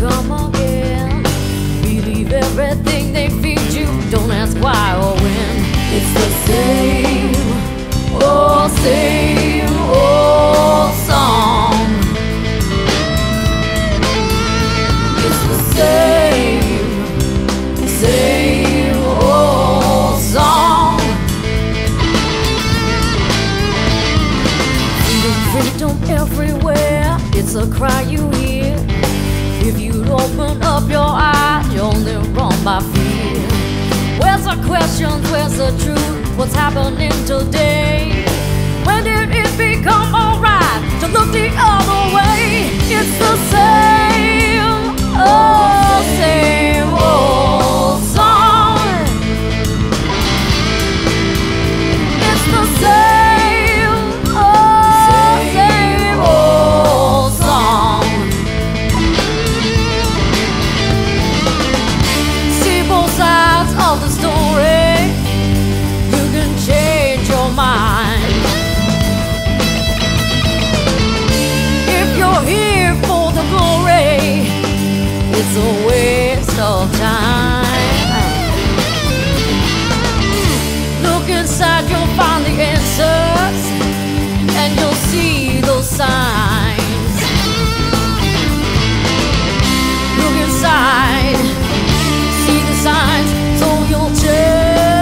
come again. Believe everything they feed you, don't ask why or when. It's the same old song. It's the same old song. Freedom everywhere, it's a cry you hear. If you open up your eyes, you're only wrong by fear. Where's the questions, where's the truth? What's happening today? When did it become alright to look the other way? It's the same old song. It's the same old song. See both sides of the story. You can change your mind. If you're here for the glory, it's a waste of time. Look inside, you'll find the answers, and you'll see those signs. Look inside, see the signs, so you'll change.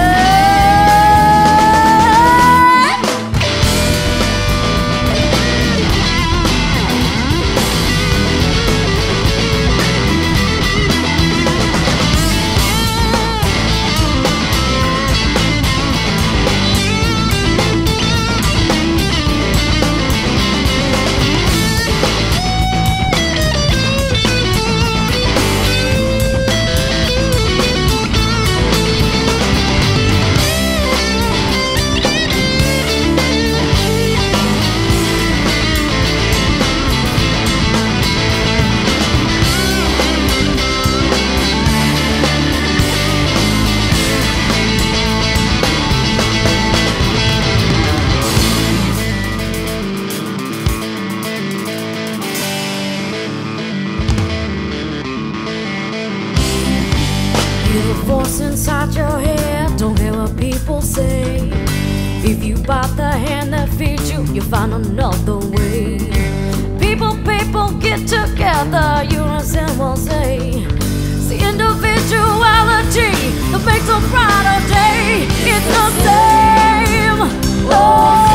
Hear a voice inside your head, don't hear what people say. If you bite the hand that feeds you, you'll find another way. People get together, unison will say. It's the individuality that makes a brighter day. It's the same.